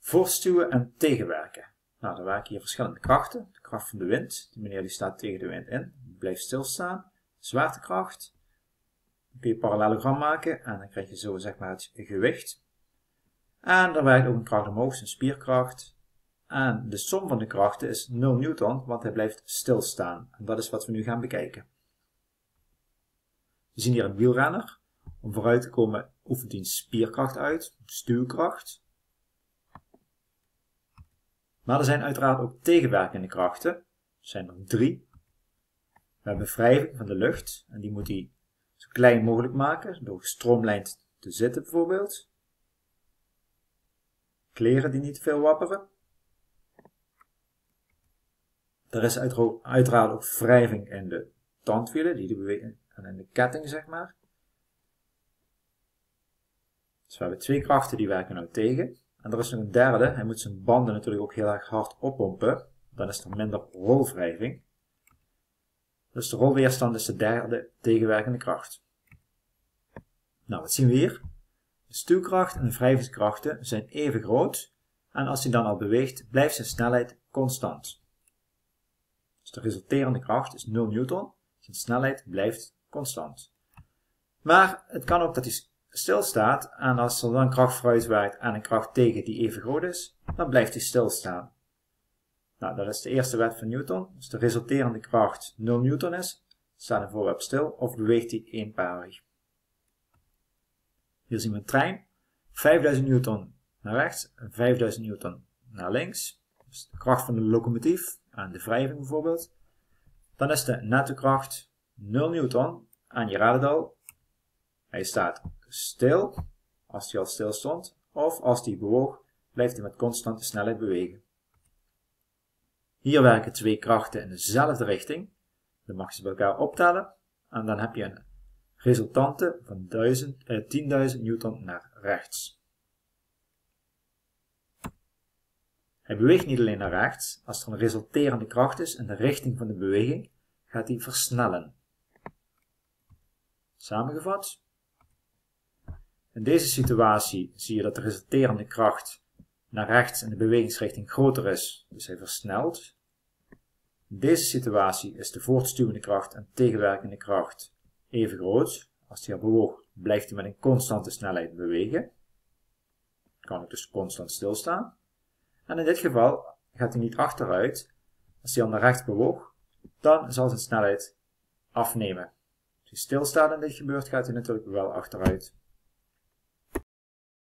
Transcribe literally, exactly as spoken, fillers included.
Voortstuwen en tegenwerken. Nou, er werken hier verschillende krachten. De kracht van de wind. Die meneer die staat tegen de wind in. Die blijft stilstaan. Zwaartekracht. Dan kun je een parallelogram maken. En dan krijg je zo zeg maar het gewicht. En er werkt ook een kracht omhoog. Een spierkracht. En de som van de krachten is nul newton. Want hij blijft stilstaan. En dat is wat we nu gaan bekijken. We zien hier een wielrenner. Om vooruit te komen oefent hij een spierkracht uit. Stuwkracht. Maar er zijn uiteraard ook tegenwerkende krachten. Er zijn er drie. We hebben wrijving van de lucht. En die moet hij zo klein mogelijk maken. Door gestroomlijnd te zitten bijvoorbeeld. Kleren die niet te veel wapperen. Er is uiteraard ook wrijving in de tandwielen. Die bewegen en in de ketting zeg maar. Dus we hebben twee krachten die werken nou tegen. En er is nog een derde, hij moet zijn banden natuurlijk ook heel erg hard oppompen. Dan is er minder rolwrijving. Dus de rolweerstand is de derde tegenwerkende kracht. Nou, wat zien we hier? De stuwkracht en de wrijvingskrachten zijn even groot. En als hij dan al beweegt, blijft zijn snelheid constant. Dus de resulterende kracht is nul newton. Zijn snelheid blijft constant. Maar het kan ook dat hij stilstaat en als er dan kracht vooruit werkt en een kracht tegen die even groot is, dan blijft hij stilstaan. Nou, dat is de eerste wet van Newton. Dus de resulterende kracht nul newton is, staat een voorwerp stil of beweegt hij eenparig. Hier zien we een trein, vijfduizend newton naar rechts en vijfduizend newton naar links. Dus de kracht van de locomotief en de wrijving bijvoorbeeld. Dan is de netto kracht nul newton en je raadt het al, hij staat stil, als hij al stil stond, of als hij bewoog, blijft hij met constante snelheid bewegen. Hier werken twee krachten in dezelfde richting. Dan mag je ze bij elkaar optellen en dan heb je een resultante van eh, tienduizend newton naar rechts. Hij beweegt niet alleen naar rechts, als er een resulterende kracht is in de richting van de beweging, gaat hij versnellen. Samengevat. In deze situatie zie je dat de resulterende kracht naar rechts in de bewegingsrichting groter is, dus hij versnelt. In deze situatie is de voortstuwende kracht en tegenwerkende kracht even groot. Als hij al bewoog, blijft hij met een constante snelheid bewegen. Kan ook dus constant stilstaan. En in dit geval gaat hij niet achteruit. Als hij al naar rechts bewoog, dan zal zijn snelheid afnemen. Als hij stilstaat en dit gebeurt, gaat hij natuurlijk wel achteruit.